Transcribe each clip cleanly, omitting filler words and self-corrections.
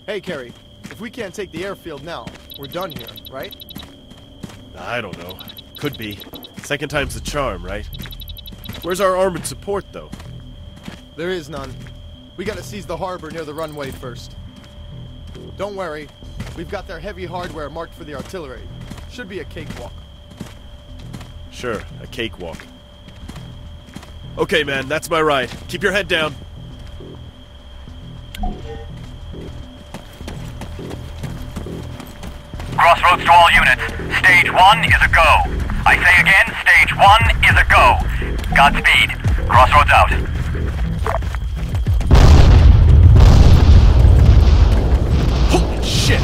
Hey, Kerry. If we can't take the airfield now, we're done here, right? I don't know. Could be. Second time's the charm, right? Where's our armored support, though? There is none. We gotta seize the harbor near the runway first. Don't worry. We've got their heavy hardware marked for the artillery. Should be a cakewalk. Sure, a cakewalk. Okay, man, that's my ride. Keep your head down. Crossroads to all units. Stage 1 is a go. I say again, Stage 1 is a go. Godspeed. Crossroads out. Holy shit!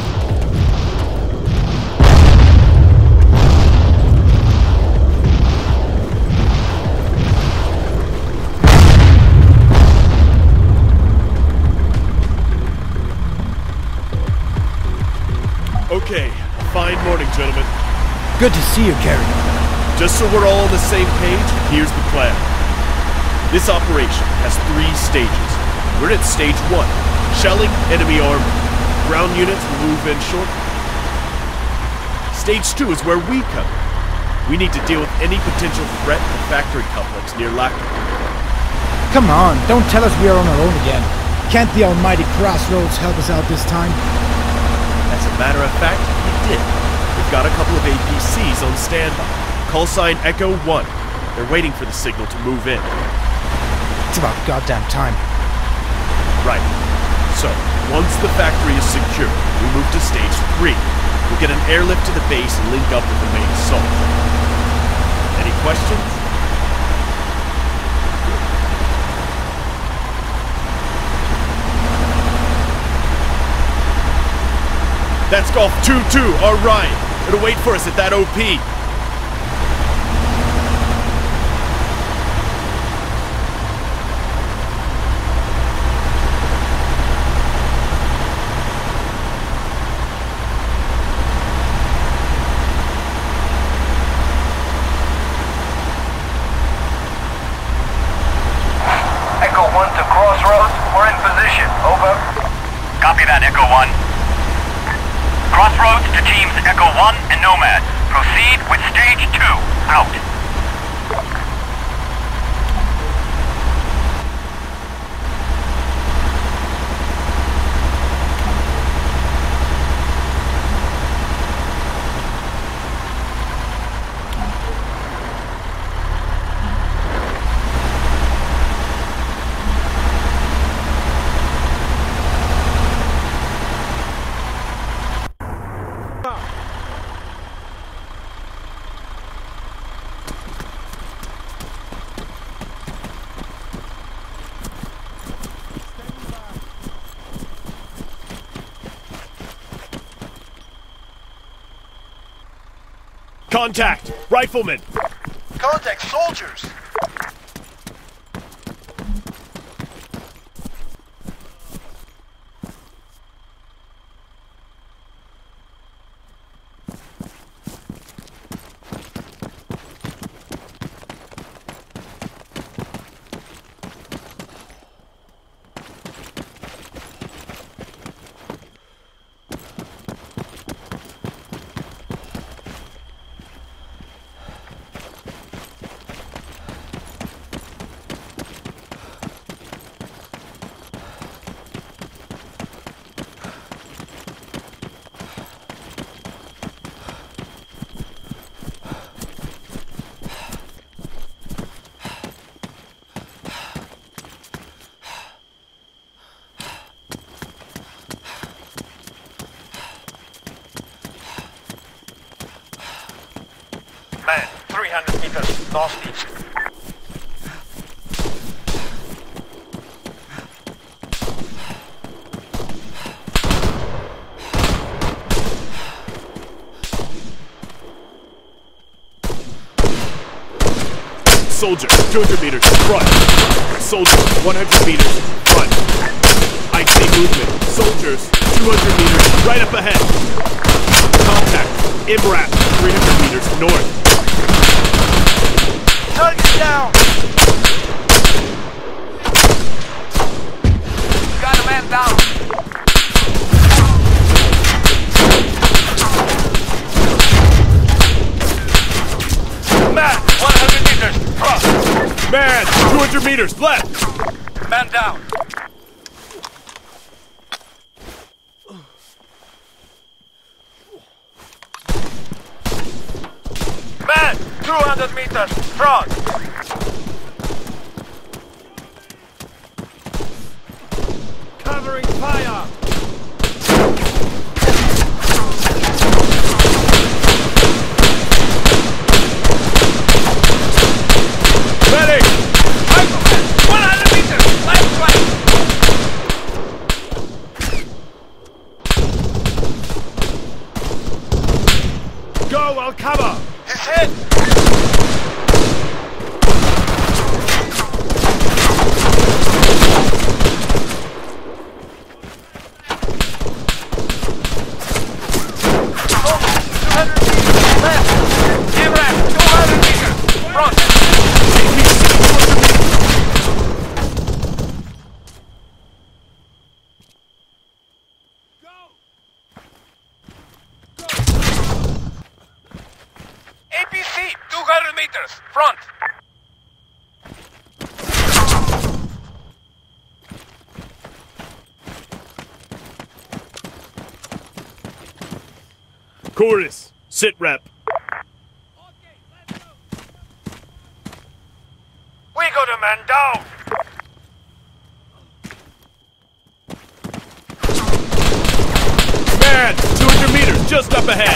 Okay, fine morning, gentlemen. Good to see you, Kerry. Just so we're all on the same page, here's the plan. This operation has 3 stages. We're at Stage 1, shelling enemy armor. Ground units will move in shortly. Stage 2 is where we come in. We need to deal with any potential threat to the factory complex near Lacton. Come on, don't tell us we are on our own again. Can't the almighty Crossroads help us out this time? As a matter of fact, we did. We've got a couple of APCs on standby. Call sign Echo 1. They're waiting for the signal to move in. It's about goddamn time. Right. So, once the factory is secure, we move to Stage 3. We'll get an airlift to the base and link up with the main assault. Any questions? That's Golf 2-2, our right. It'll wait for us at that OP. Echo 1 to Crossroads. We're in position. Over. Copy that, Echo 1. Crossroads to teams Echo 1 and Nomad. Proceed with Stage 2. Out. Contact! Rifleman! Contact soldiers! Man, 300 meters northeast. Soldier, 200 meters, front. Soldier, 100 meters, front. I see movement. Soldiers, 200 meters, right up ahead. Contact, IMRAP, 300 meters, north. Target down! Got a man down! 200 meters left! Man down. Man, 200 meters front. Covering fire! Medic! Rifleman, 100 meters left flank. Go, I'll cover! He's hit. APC, 200 meters, front. Chorus, sit rep. We got a man down. Man, 200 meters just up ahead.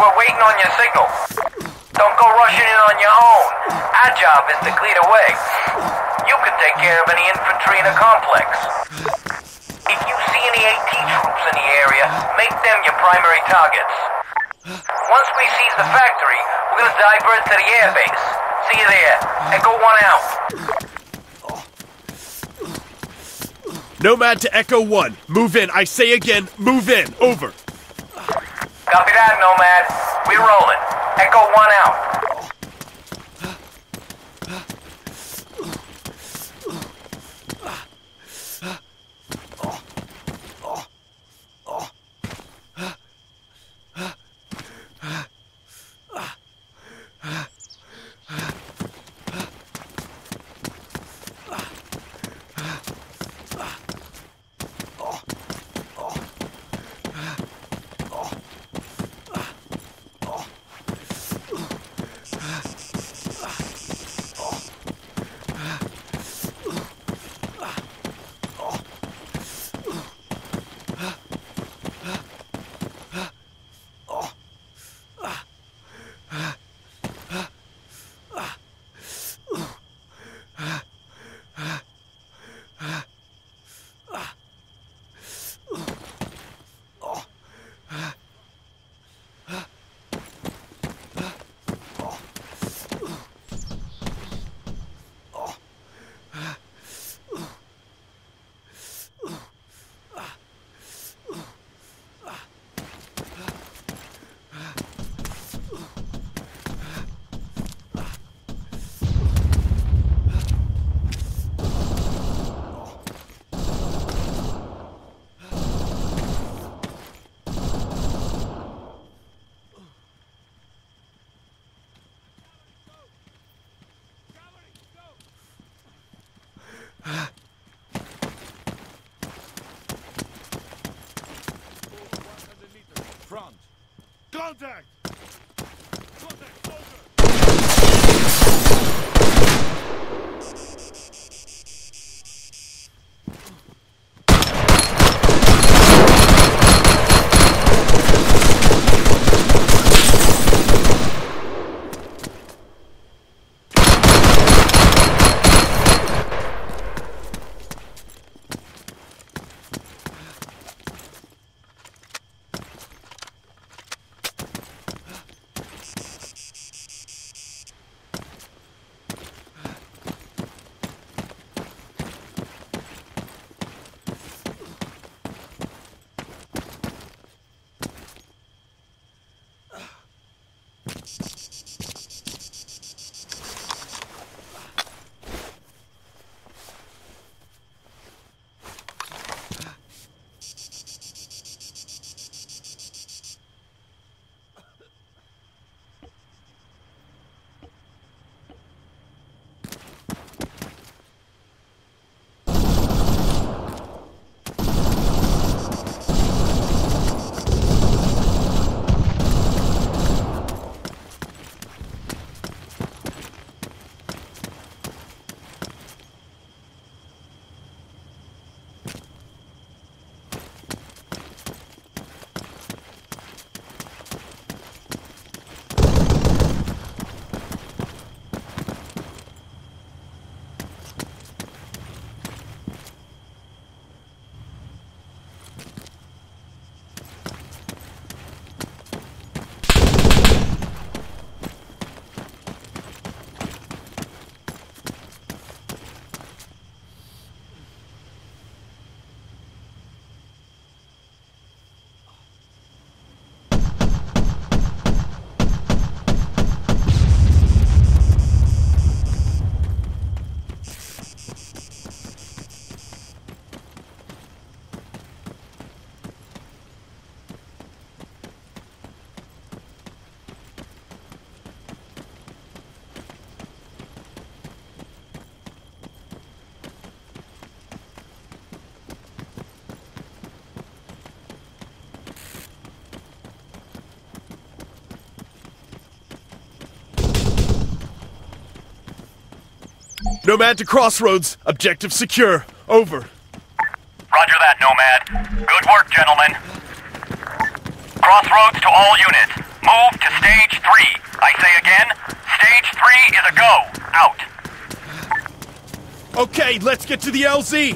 we're waiting on your signal. Don't go rushing in on your own. Our job is to clear the way. You can take care of any infantry in the complex. If you see any AT troops in the area, make them your primary targets. Once we seize the factory, we're gonna divert to the airbase. See you there. Echo 1 out. Nomad to Echo 1. Move in. I say again, move in. Over. Copy that, Nomad. We're rolling. Echo 1 out. Front. Contact! Contact, soldier! Nomad to Crossroads. Objective secure. Over. Roger that, Nomad. Good work, gentlemen. Crossroads to all units. Move I say again, stage 3 is a go. Out. Okay, let's get to the LZ!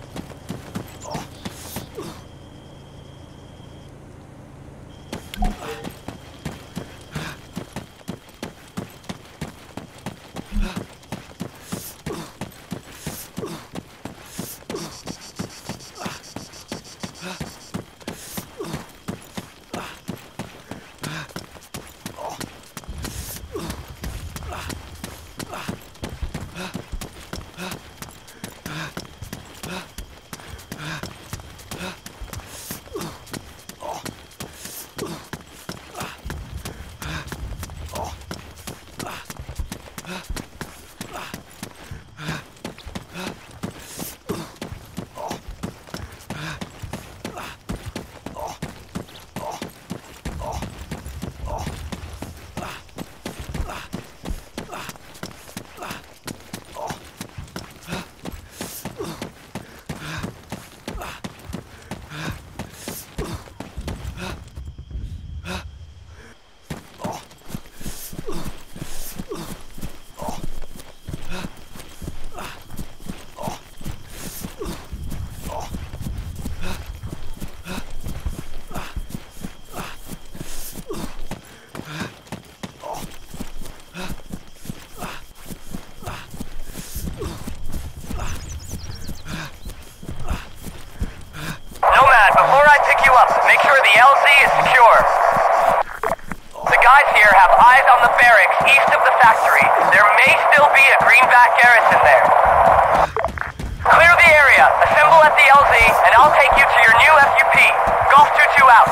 Make sure the LZ is secure. The guys here have eyes on the barracks east of the factory. There may still be a greenback garrison there. Clear the area, assemble at the LZ, and I'll take you to your new FUP. Golf 2-2 out.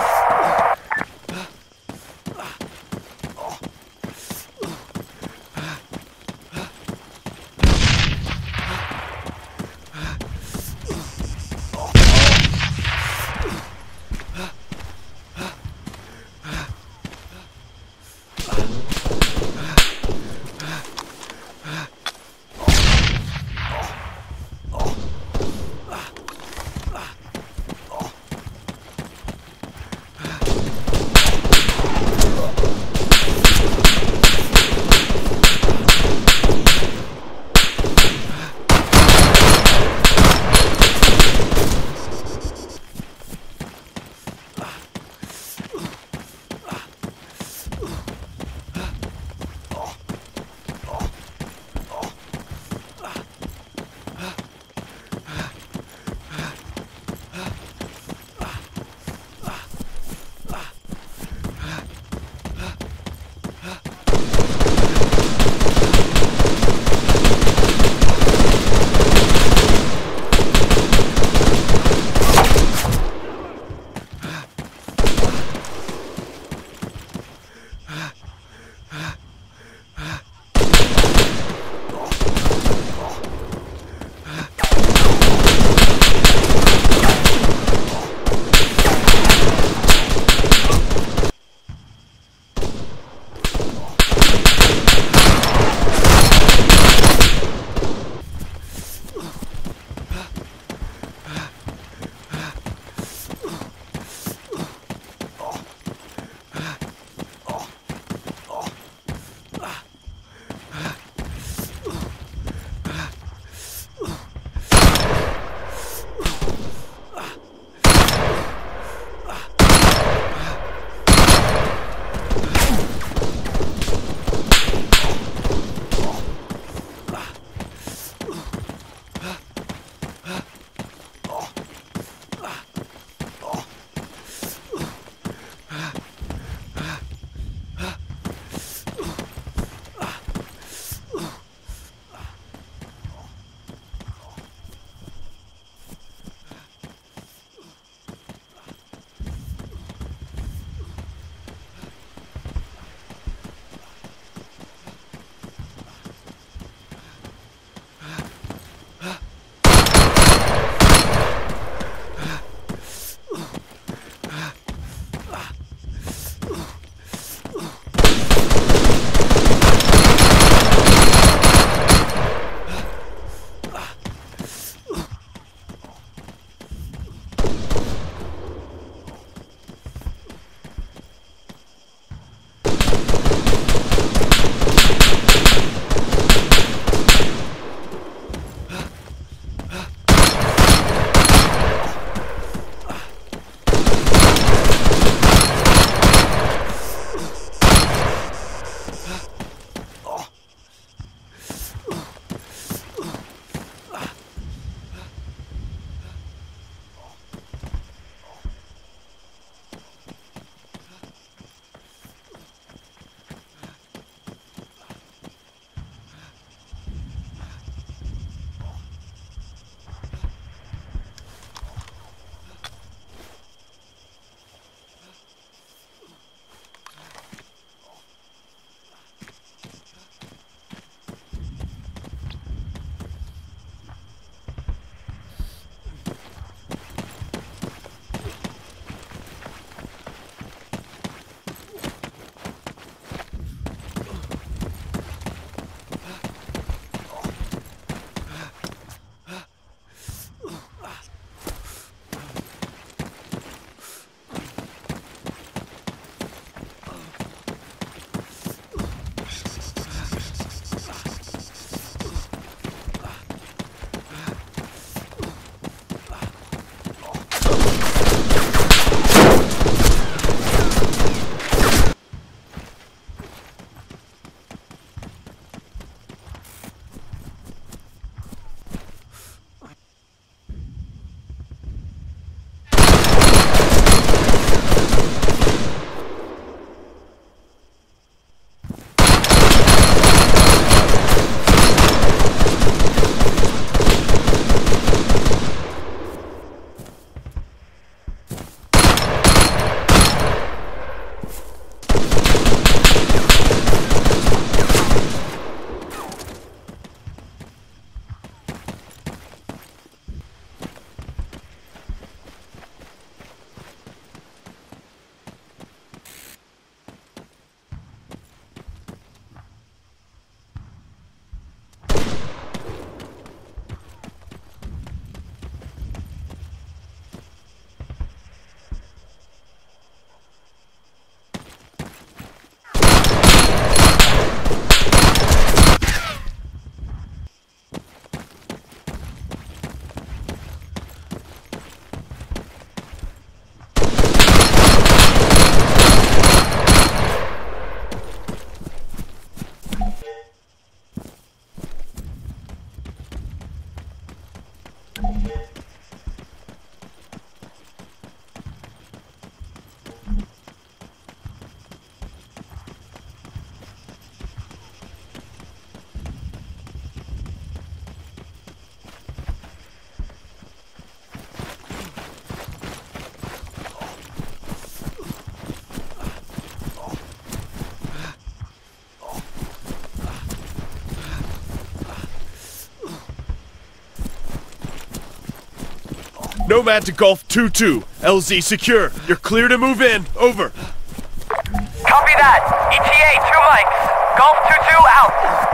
Nomad to Golf 2-2. LZ secure. You're clear to move in. Over. Copy that. ETA 2 mics. Golf 2-2 out.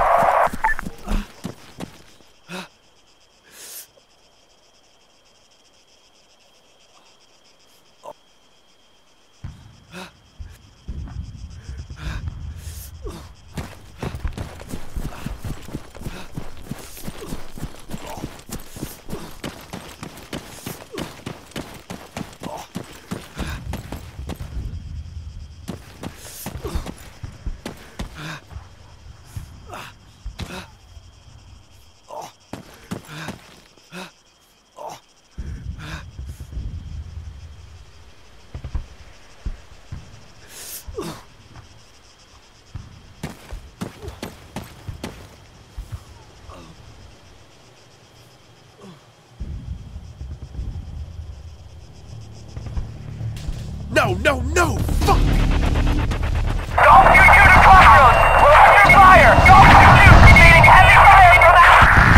No! Fuck! Golf 2-2 to Crossroads. We're under fire. Golf 2-2 receiving heavy fire from the...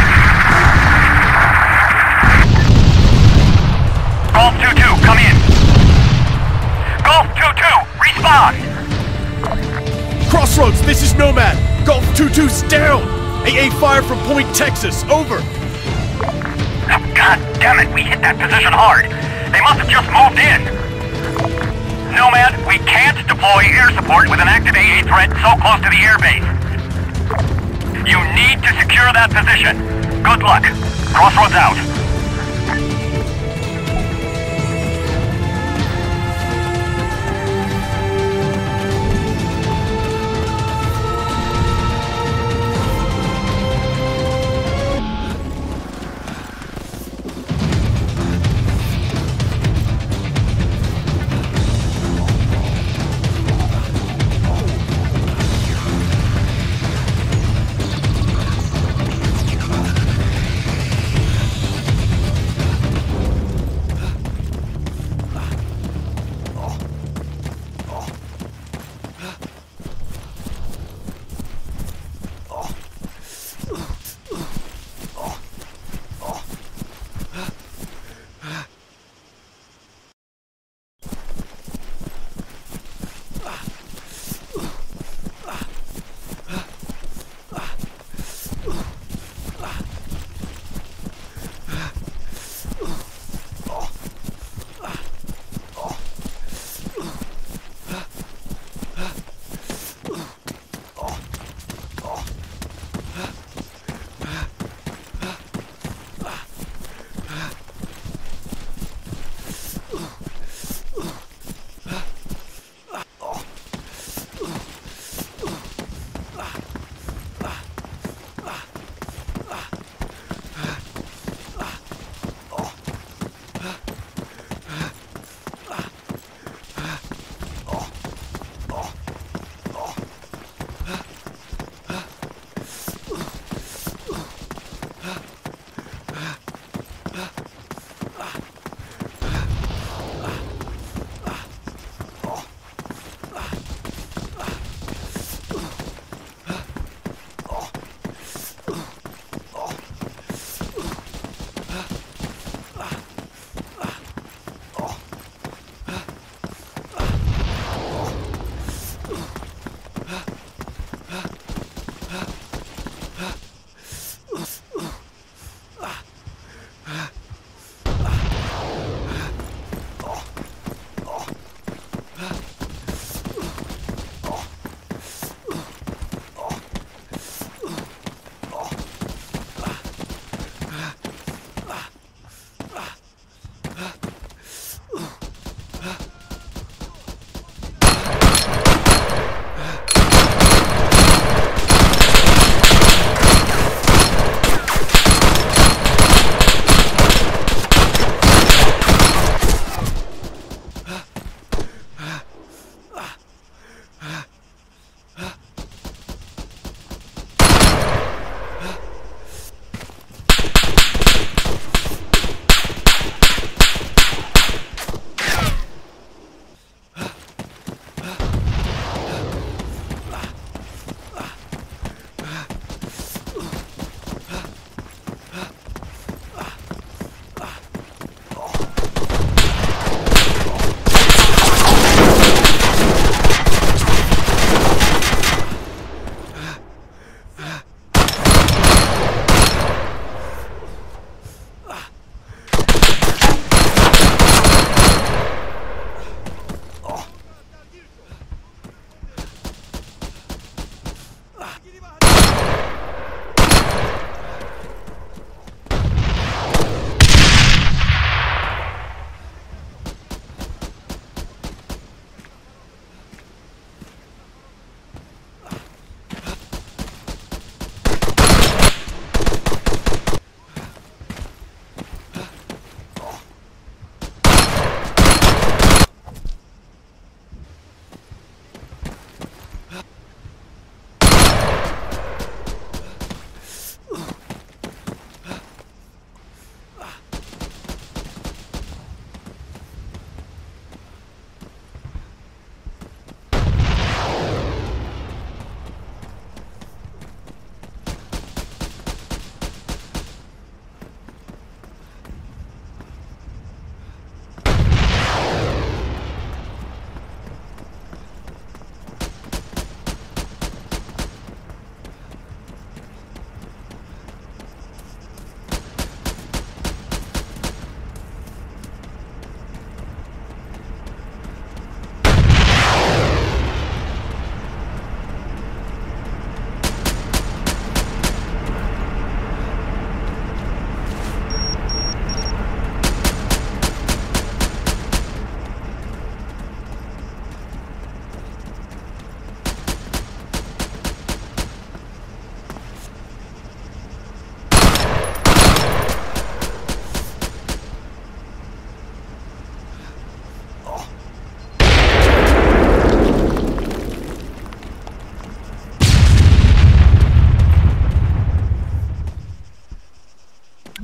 Golf 2-2, come in. Golf 2-2, respond. Crossroads, this is Nomad. Golf 2-2's down. AA fire from Point, Texas. Over. God damn it, we hit that position hard. They must have just moved in. Nomad, we can't deploy air support with an active AA threat so close to the airbase. You need to secure that position. Good luck. Crossroads out.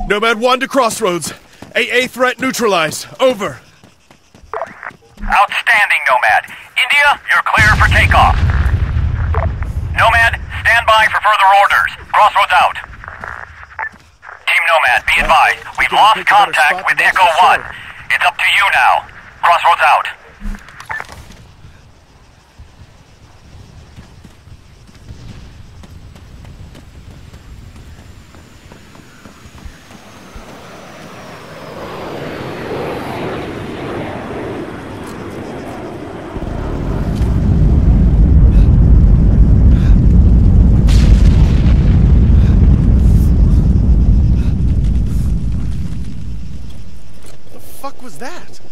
Nomad 1 to Crossroads. AA threat neutralized. Over. Outstanding, Nomad. India, you're clear for takeoff. Nomad, stand by for further orders. Crossroads out. Team Nomad, be advised. We've lost contact with Echo 1. It's up to you now. Crossroads out. Fuck was that?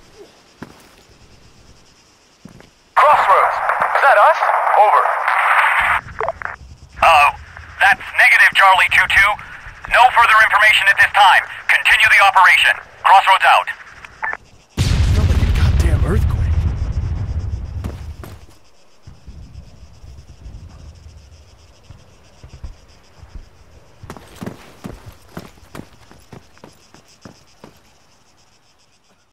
Crossroads. Is that us? Over. That's negative, Charlie 2-2. No further information at this time. Continue the operation. Crossroads out.